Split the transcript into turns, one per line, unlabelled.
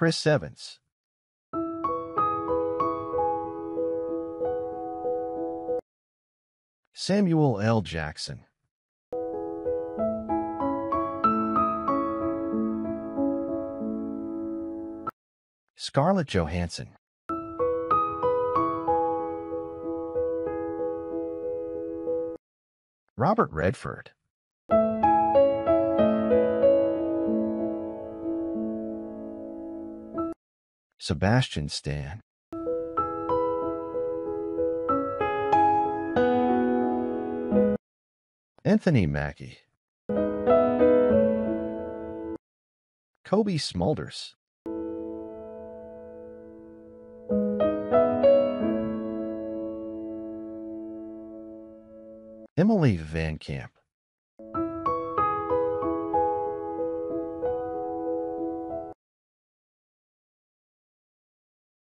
Chris Evans, Samuel L. Jackson, Scarlett Johansson, Robert Redford, Sebastian Stan, Anthony Mackie, Kobe Smulders, Emily Van Camp,